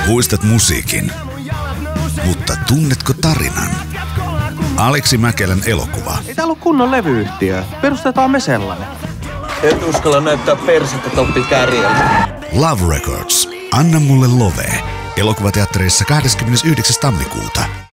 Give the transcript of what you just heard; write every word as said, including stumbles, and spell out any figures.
Muistat musiikin, mutta tunnetko tarinan? Aleksi Mäkelän elokuva. Ei täällä ole kunnon levyyhtiö. Perustetaan me sellainen. Et uskalla näyttää persettä Toppi Kärjellä. Love Records. Anna mulle love. Elokuvateattereissa kahdeskymmenesyhdeksäs tammikuuta.